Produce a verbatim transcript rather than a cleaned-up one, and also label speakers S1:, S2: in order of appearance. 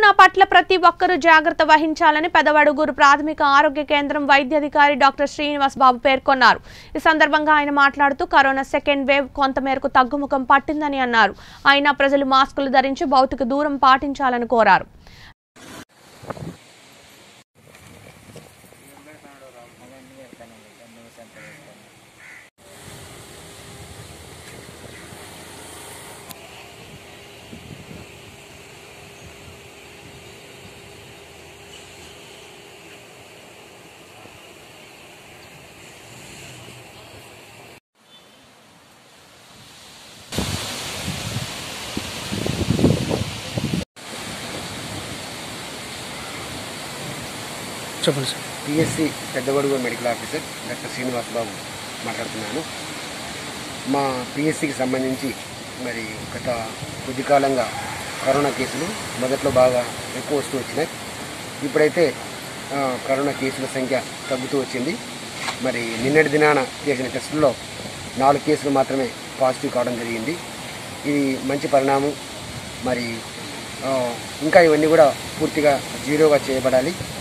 S1: Corona పట్ల ప్రతి ఒక్కరూ జాగ్రత్త వహించాలని పెదవడుగూరు ప్రాథమిక ఆరోగ్య కేంద్రం వైద్యాధికారి డాక్టర్ శ్రీనివాస్ బాబు పేర్కొన్నారు. ఈ సందర్భంగా ఆయన మాట్లాడుతూ కరోనా సెకండ్ వేవ్ కొంతమేరకు తగ్గుముఖం పట్టిందని అన్నారు. అయినా ప్రజలు మాస్కులు ధరించి భౌతిక దూరం పాటించాలని కోరారు.
S2: చెప్పండి sir. PSC Peddavadugur medical officer doctor Srinivas Babu మాట్లాడుతున్నాను. మా పిఎస్సికి సంబంధించి మరి గత కొద్ది కాలంగా కరోనా కేసులు మొదట్లో బాగా ఎక్కువ వస్తూ వచ్చినాయి. ఇప్పుడైతే కరోనా కేసుల సంఖ్య తగ్గుతూ వచ్చింది. మరి నిన్నటి దినాన చేసిన టెస్టుల్లో నాలుగు కేసులు మాత్రమే పాజిటివ్ కావడం జరిగింది. ఇది మంచి పరిణామం. మరి ఇంకా ఇవన్నీ కూడా పూర్తిగా జీరోగా చేయబడాలి.